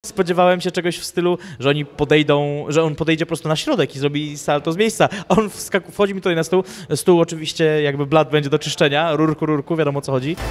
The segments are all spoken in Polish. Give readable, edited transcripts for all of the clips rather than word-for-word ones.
spodziewałem się czegoś w stylu, że oni podejdą, że on podejdzie po prostu na środek i zrobi salto z miejsca. A on wchodzi mi tutaj na stół. Stół oczywiście jakby blat będzie do czyszczenia, rurku, wiadomo o co chodzi.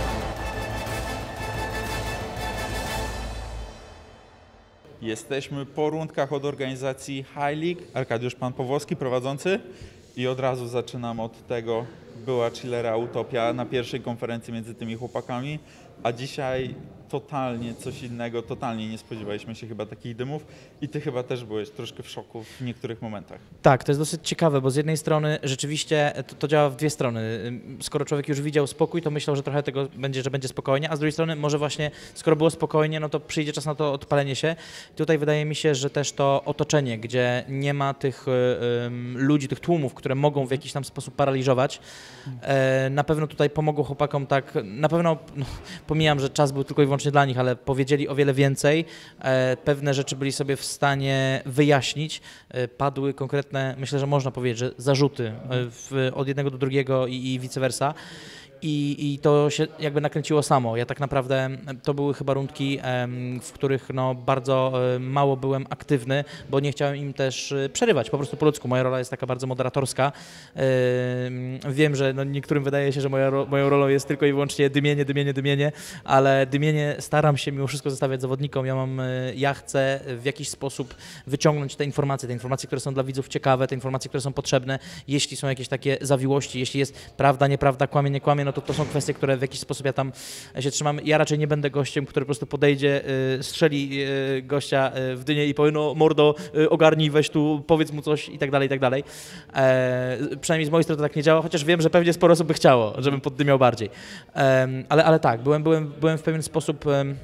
Jesteśmy po rundkach od organizacji High League. Arkadiusz Pan Pawłowski prowadzący i od razu zaczynam od tego. Była chillera utopia na pierwszej konferencji między tymi chłopakami, a dzisiaj totalnie coś innego, totalnie nie spodziewaliśmy się chyba takich dymów i ty chyba też byłeś troszkę w szoku w niektórych momentach. Tak, to jest dosyć ciekawe, bo z jednej strony rzeczywiście to działa w dwie strony. Skoro człowiek już widział spokój, to myślał, że trochę tego będzie, że będzie spokojnie, a z drugiej strony może właśnie, skoro było spokojnie, no to przyjdzie czas na to odpalenie się. Tutaj wydaje mi się, że też to otoczenie, gdzie nie ma tych ludzi, tych tłumów, które mogą w jakiś tam sposób paraliżować, na pewno tutaj pomogło chłopakom tak, na pewno, no, pomijam, że czas był tylko i wyłącznie dla nich, ale powiedzieli o wiele więcej, pewne rzeczy byli sobie w stanie wyjaśnić, padły konkretne, myślę, że można powiedzieć, że zarzuty od jednego do drugiego i vice versa. I to się jakby nakręciło samo. Ja tak naprawdę, to były chyba rundki, w których no bardzo mało byłem aktywny, bo nie chciałem im też przerywać, po prostu po ludzku. Moja rola jest taka bardzo moderatorska. Wiem, że no niektórym wydaje się, że moją rolą jest tylko i wyłącznie dymienie, ale dymienie staram się mimo wszystko zostawiać zawodnikom. Ja chcę w jakiś sposób wyciągnąć te informacje, które są dla widzów ciekawe, te informacje, które są potrzebne. Jeśli są jakieś takie zawiłości, jeśli jest prawda, nieprawda, kłamie, nie kłamie, no to są kwestie, które w jakiś sposób ja tam się trzymam. Ja raczej nie będę gościem, który po prostu podejdzie, strzeli gościa w dynię i powie, no mordo, ogarnij, weź tu, powiedz mu coś i tak dalej, i tak dalej. Przynajmniej z mojej strony to tak nie działa, chociaż wiem, że pewnie sporo osób by chciało, żebym poddymiał bardziej. Ale tak, byłem w pewien sposób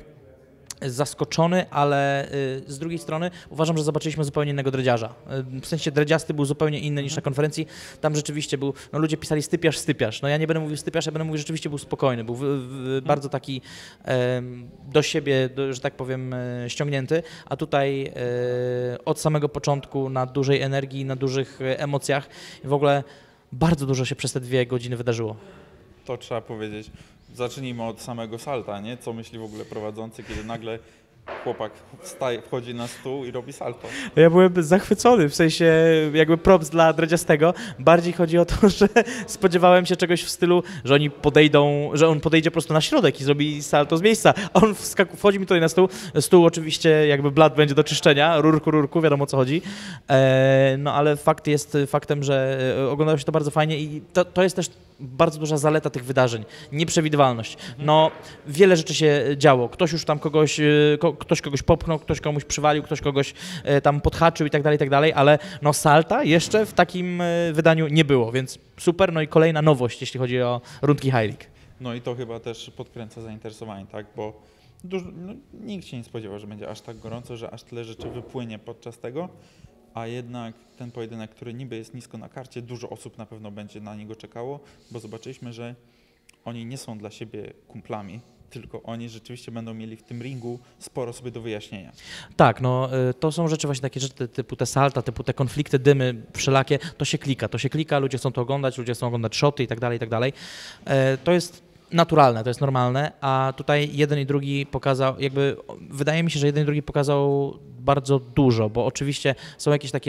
zaskoczony, ale z drugiej strony uważam, że zobaczyliśmy zupełnie innego dredziarza. W sensie dredziasty był zupełnie inny niż na konferencji. Tam rzeczywiście był, no ludzie pisali stypiarz. No ja nie będę mówił stypiarz, ja będę mówił, że rzeczywiście był spokojny, był bardzo taki do siebie, że tak powiem, ściągnięty, a tutaj od samego początku na dużej energii, na dużych emocjach w ogóle bardzo dużo się przez te 2 godziny wydarzyło. To trzeba powiedzieć. Zacznijmy od samego salta, nie? Co myśli w ogóle prowadzący, kiedy nagle chłopak wchodzi na stół i robi salto? Ja byłem zachwycony, w sensie jakby props dla dredziastego. Bardziej chodzi o to, że spodziewałem się czegoś w stylu, że oni podejdą, że on podejdzie po prostu na środek i zrobi salto z miejsca. A on wchodzi mi tutaj na stół. Stół oczywiście jakby blat będzie do czyszczenia, rurku, wiadomo o co chodzi. No ale fakt jest faktem, że oglądało się to bardzo fajnie i to jest też bardzo duża zaleta tych wydarzeń. Nieprzewidywalność. No, wiele rzeczy się działo. Ktoś już tam ktoś kogoś popchnął, ktoś komuś przywalił, ktoś kogoś tam podhaczył i tak dalej, ale no salta jeszcze w takim wydaniu nie było, więc super. No i kolejna nowość, jeśli chodzi o rundki High League. No i to chyba też podkręca zainteresowanie, tak? Bo nikt się nie spodziewał, że będzie aż tak gorąco, że aż tyle rzeczy wypłynie podczas tego, a jednak ten pojedynek, który niby jest nisko na karcie, dużo osób na pewno będzie na niego czekało, bo zobaczyliśmy, że oni nie są dla siebie kumplami, tylko oni rzeczywiście będą mieli w tym ringu sporo sobie do wyjaśnienia. Tak, no to są rzeczy właśnie takie rzeczy typu te salta, typu te konflikty, dymy wszelakie, to się klika, ludzie chcą to oglądać, ludzie chcą oglądać shoty i tak dalej. To jest naturalne, to jest normalne, a tutaj jeden i drugi pokazał, jakby wydaje mi się, że jeden i drugi pokazał bardzo dużo, bo oczywiście są jakieś takie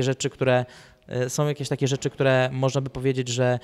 rzeczy, które można by powiedzieć, że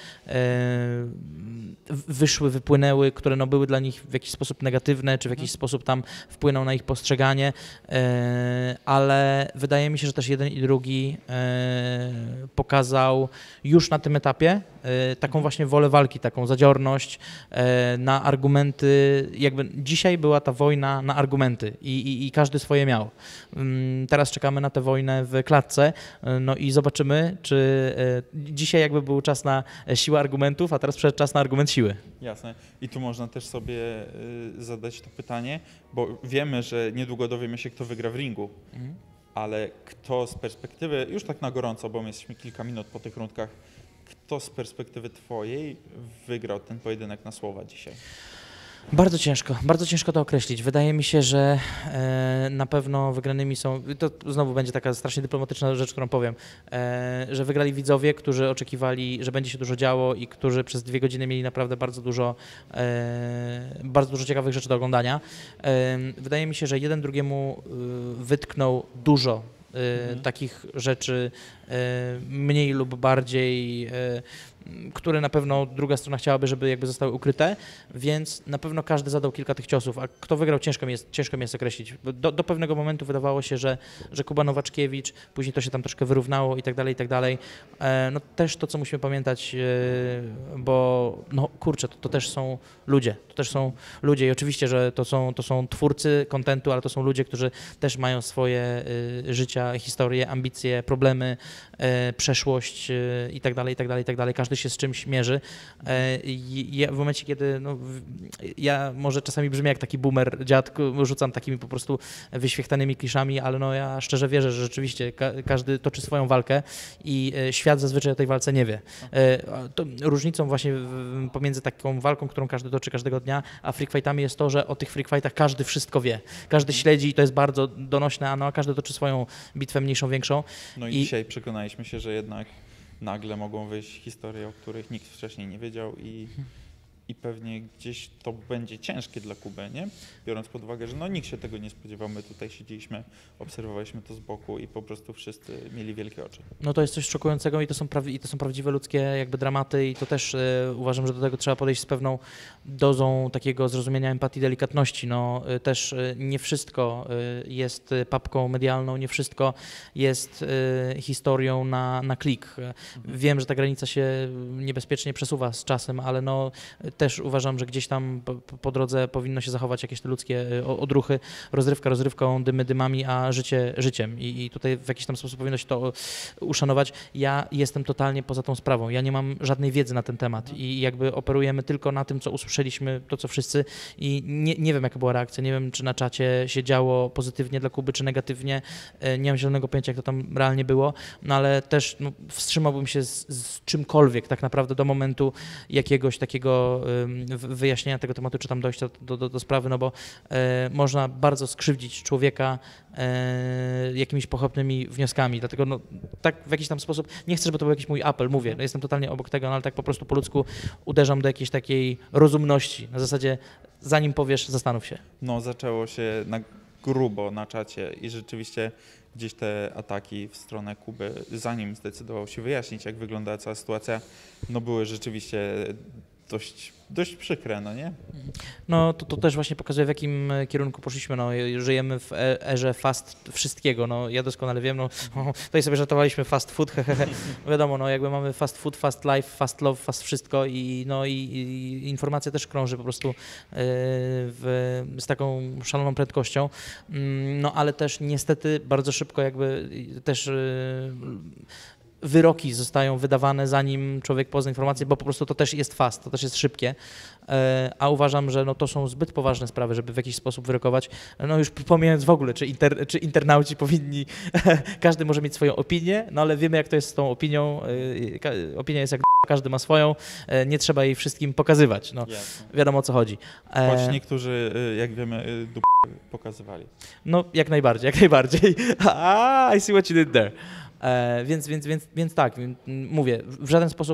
wypłynęły, które no były dla nich w jakiś sposób negatywne, czy w jakiś sposób tam wpłyną na ich postrzeganie, ale wydaje mi się, że też jeden i drugi pokazał już na tym etapie taką właśnie wolę walki, taką zadziorność na argumenty, jakby dzisiaj była ta wojna na argumenty i każdy swoje miał. Teraz czekamy na tę wojnę w klatce, no i zobaczymy, czy dzisiaj jakby był czas na siłę argumentów, a teraz przyszedł czas na argument siły. Jasne. I tu można też sobie zadać to pytanie, bo wiemy, że niedługo dowiemy się, kto wygra w ringu, ale kto z perspektywy, już tak na gorąco, bo my jesteśmy kilka minut po tych rundkach, kto z perspektywy twojej wygrał ten pojedynek na słowa dzisiaj? Bardzo ciężko to określić. Wydaje mi się, że na pewno wygranymi są, to znowu będzie taka strasznie dyplomatyczna rzecz, którą powiem, że wygrali widzowie, którzy oczekiwali, że będzie się dużo działo i którzy przez 2 godziny mieli naprawdę bardzo dużo ciekawych rzeczy do oglądania. Wydaje mi się, że jeden drugiemu wytknął dużo takich rzeczy mniej lub bardziej, które na pewno druga strona chciałaby, żeby jakby zostały ukryte, więc na pewno każdy zadał kilka tych ciosów, a kto wygrał ciężko mi jest określić. Do pewnego momentu wydawało się, że Kuba Nowaczkiewicz, później to się tam troszkę wyrównało i tak dalej, i tak dalej. No też to, co musimy pamiętać, bo no kurczę, to też są ludzie i oczywiście, że to są twórcy kontentu, ale to są ludzie, którzy też mają swoje życia, historie, ambicje, problemy, przeszłość i tak dalej, i tak dalej, i tak dalej. Każdy się z czymś mierzy. W momencie, kiedy ja może czasami brzmię jak taki boomer dziad, rzucam takimi po prostu wyświechtanymi kliszami, ale no ja szczerze wierzę, że rzeczywiście każdy toczy swoją walkę i świat zazwyczaj o tej walce nie wie. To różnicą właśnie pomiędzy taką walką, którą każdy toczy każdego dnia, a freak fightami jest to, że o tych freak fightach każdy wszystko wie. Każdy śledzi i to jest bardzo donośne, a każdy toczy swoją bitwę mniejszą, większą. No i dzisiaj przekonaliśmy się, że jednak nagle mogą wyjść historie, o których nikt wcześniej nie wiedział i pewnie gdzieś to będzie ciężkie dla Kuby, nie? Biorąc pod uwagę, że no nikt się tego nie spodziewał, my tutaj siedzieliśmy, obserwowaliśmy to z boku i po prostu wszyscy mieli wielkie oczy. No to jest coś szokującego i to są prawdziwe ludzkie jakby dramaty i to też uważam, że do tego trzeba podejść z pewną dozą takiego zrozumienia, empatii, delikatności. No też nie wszystko jest papką medialną, nie wszystko jest historią na klik. Wiem, że ta granica się niebezpiecznie przesuwa z czasem, ale no też uważam, że gdzieś tam po drodze powinno się zachować jakieś te ludzkie odruchy, rozrywka rozrywką, dymy dymami, a życie życiem i tutaj w jakiś tam sposób powinno się to uszanować. Ja jestem totalnie poza tą sprawą, ja nie mam żadnej wiedzy na ten temat i jakby operujemy tylko na tym, co usłyszeliśmy, to co wszyscy i nie wiem, jaka była reakcja, nie wiem, czy na czacie się działo pozytywnie dla Kuby, czy negatywnie, nie mam zielonego pojęcia, jak to tam realnie było, no ale też wstrzymałbym się z czymkolwiek tak naprawdę do momentu jakiegoś takiego wyjaśnienia tego tematu, czy tam dojścia do sprawy, no bo można bardzo skrzywdzić człowieka jakimiś pochopnymi wnioskami, dlatego no, tak w jakiś tam sposób, nie chcę, żeby to był jakiś mój apel, mówię, no, jestem totalnie obok tego, no, ale tak po prostu po ludzku uderzam do jakiejś takiej rozumności, na zasadzie zanim powiesz, zastanów się. No zaczęło się na grubo na czacie i rzeczywiście gdzieś te ataki w stronę Kuby, zanim zdecydował się wyjaśnić, jak wygląda cała sytuacja, no były rzeczywiście dość przykre, no nie? No to też właśnie pokazuje, w jakim kierunku poszliśmy. No, żyjemy w erze fast wszystkiego. No, ja doskonale wiem, no, tutaj sobie żartowaliśmy fast food, wiadomo, no, jakby mamy fast food, fast life, fast love, fast wszystko i informacja też krąży po prostu z taką szaloną prędkością, no ale też niestety bardzo szybko jakby też wyroki zostają wydawane, zanim człowiek pozna informację, bo po prostu to też jest fast, to też jest szybkie, a uważam, że no to są zbyt poważne sprawy, żeby w jakiś sposób wyrokować, no już pomijając w ogóle, czy internauci powinni, każdy może mieć swoją opinię, no ale wiemy, jak to jest z tą opinią, opinia jest jak każdy ma swoją, nie trzeba jej wszystkim pokazywać, no wiadomo, o co chodzi. Choć niektórzy, jak wiemy, pokazywali. No jak najbardziej, I see what you did there. Więc tak, mówię, w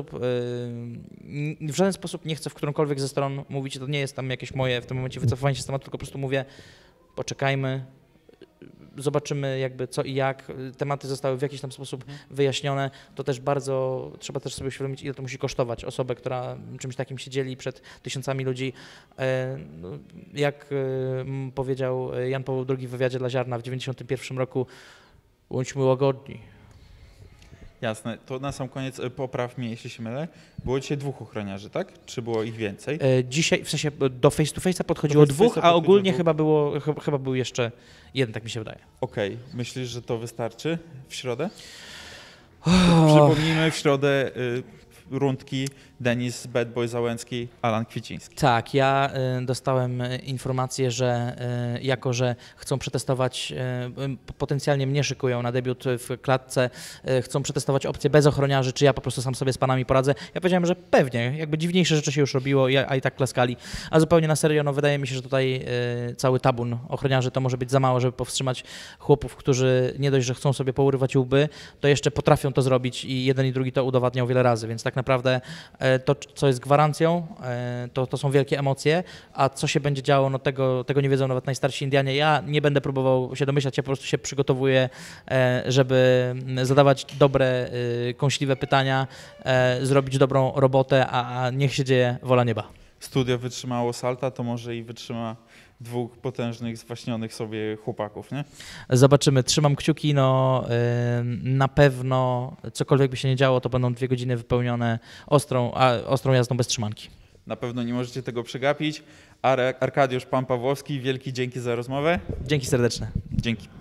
żaden sposób nie chcę w którąkolwiek ze stron mówić, to nie jest tam jakieś moje w tym momencie wycofanie się z tematu, tylko po prostu mówię, poczekajmy, zobaczymy jakby co i jak, tematy zostały w jakiś tam sposób wyjaśnione, to też bardzo, trzeba też sobie uświadomić, ile to musi kosztować osobę, która czymś takim się dzieli przed tysiącami ludzi. Jak powiedział Jan Paweł II w wywiadzie dla Ziarna w 1991 roku, bądźmy łagodni. Jasne, to na sam koniec popraw mnie, jeśli się mylę. Było dzisiaj 2 ochroniarzy, tak? Czy było ich więcej? Dzisiaj, w sensie do face to face'a podchodziło 2, a ogólnie chyba był jeszcze 1, tak mi się wydaje. Okej. Myślisz, że to wystarczy w środę? Przypomnijmy, w środę rundki Denis Bad Boy Załęcki, Alan Kwiciński. Tak, ja dostałem informację, że jako, że chcą przetestować, potencjalnie mnie szykują na debiut w klatce, chcą przetestować opcję bez ochroniarzy, czy ja po prostu sam sobie z panami poradzę. Ja powiedziałem, że pewnie, jakby dziwniejsze rzeczy się już robiło, a i tak klaskali. A zupełnie na serio, no wydaje mi się, że tutaj cały tabun ochroniarzy to może być za mało, żeby powstrzymać chłopów, którzy nie dość, że chcą sobie pourywać łby, to jeszcze potrafią to zrobić i jeden i drugi to udowadniał wiele razy, więc tak naprawdę to, co jest gwarancją, to są wielkie emocje, a co się będzie działo, no tego nie wiedzą nawet najstarsi Indianie. Ja nie będę próbował się domyślać, ja po prostu się przygotowuję, żeby zadawać dobre, kąśliwe pytania, zrobić dobrą robotę, a niech się dzieje wola nieba. Studio wytrzymało Salta, to może i wytrzyma dwóch potężnych, zwaśnionych sobie chłopaków, nie? Zobaczymy, trzymam kciuki, no na pewno cokolwiek by się nie działo, to będą 2 godziny wypełnione ostrą jazdą bez trzymanki. Na pewno nie możecie tego przegapić. Arkadiusz Pan Pawłowski, wielki dzięki za rozmowę. Dzięki serdeczne. Dzięki.